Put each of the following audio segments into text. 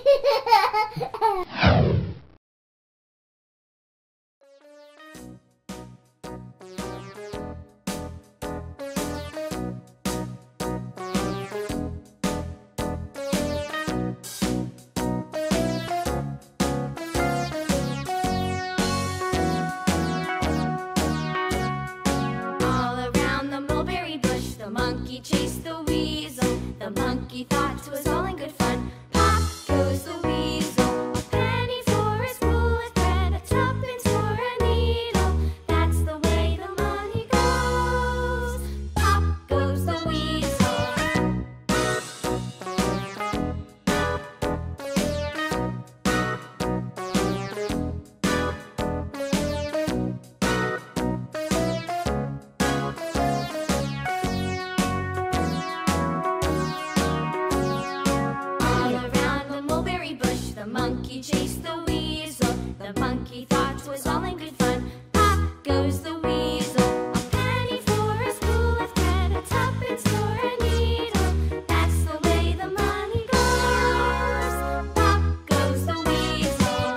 Chased the weasel. The monkey thought it was all in good fun. Pop goes the weasel. A penny for a spool of thread, a tuppence for a needle. That's the way the money goes. Pop goes the weasel. The monkey chased the weasel. The monkey thought it was all in good fun. Pop goes the weasel. A penny for a spool of thread, a tuppence for a needle. That's the way the money goes. Pop goes the weasel.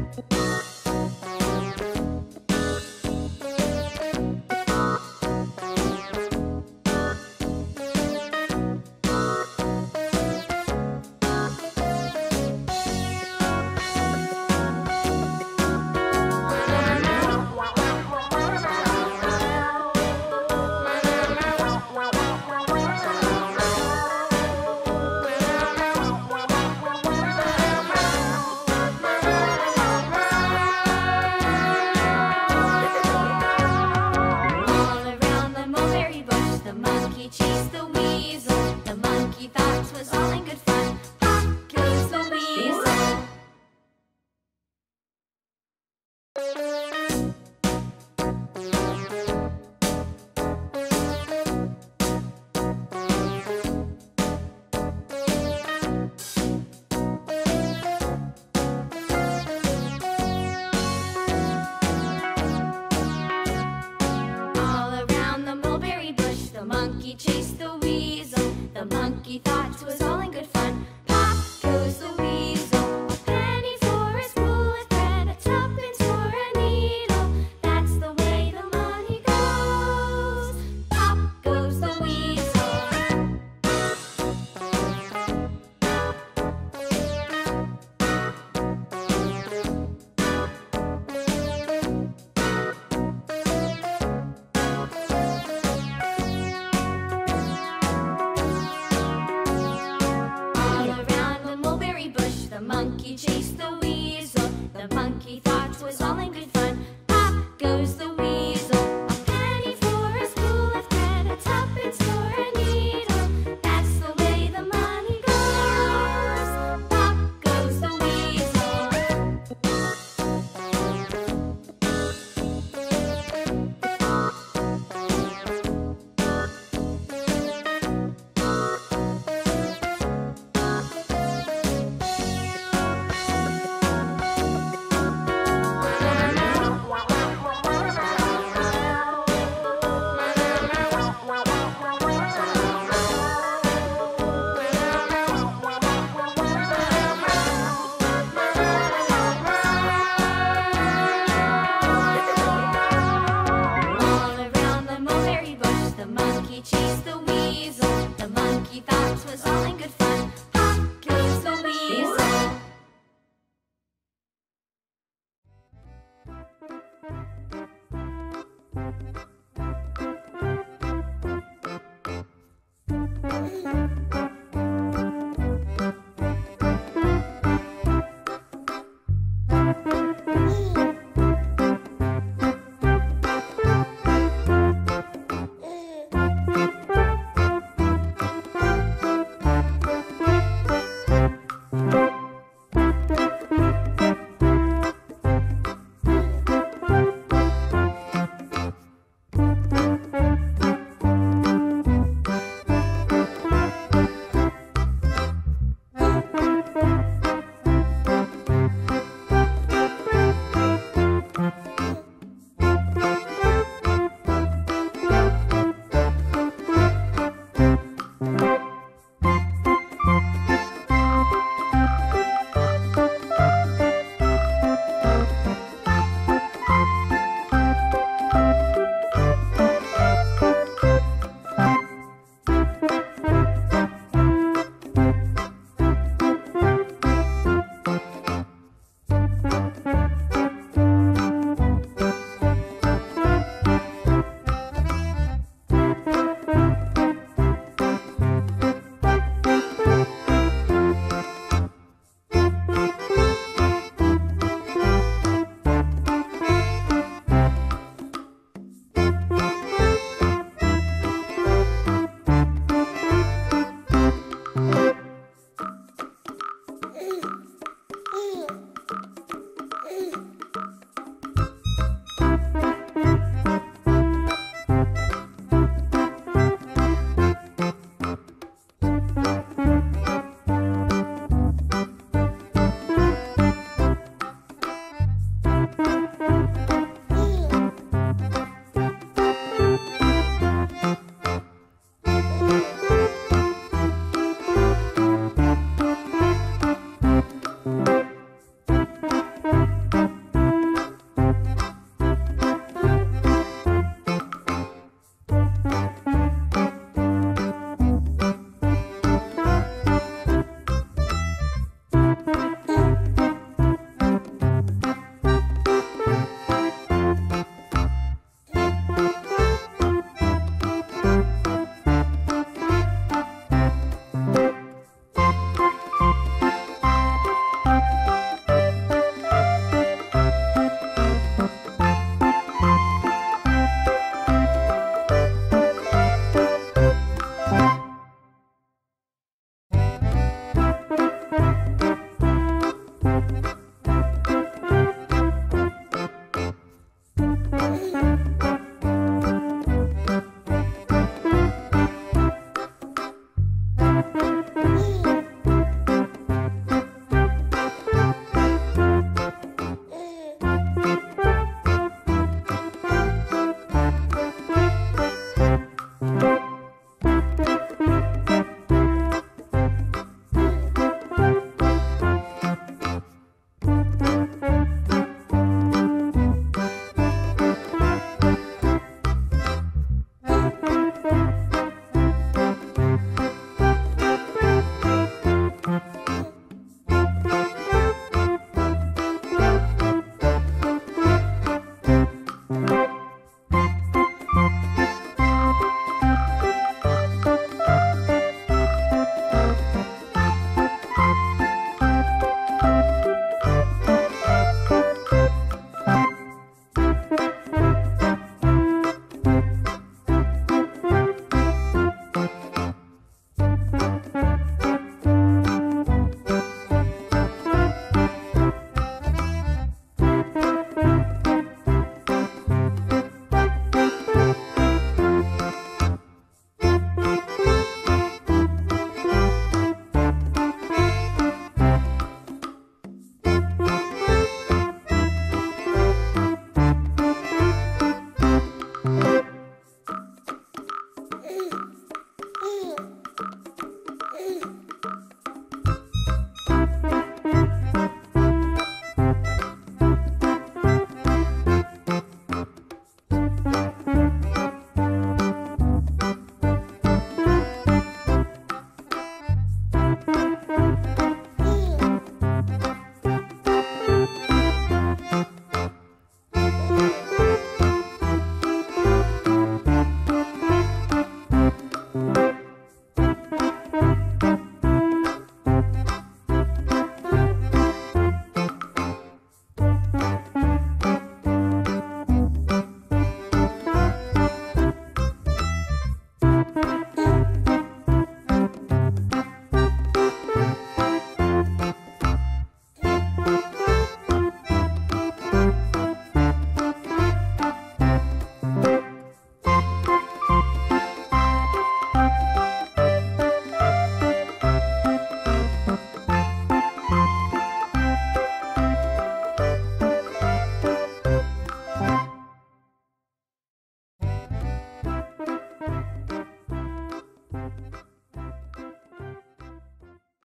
Chased the weasel. The monkey thought it was all in good fun. Pop goes the weasel. The monkey chased the weasel. The monkey thought it was all in good fun. Pop goes the weasel. A penny for a spool of thread, a tuppence for a needle. That's the way the money goes. Pop goes the weasel. The monkey chased the weasel. The monkey thought it was all in good fun. Pop goes the weasel. A penny for a spool of thread, a tuppence for a needle. That's the way the money goes. Pop goes the weasel.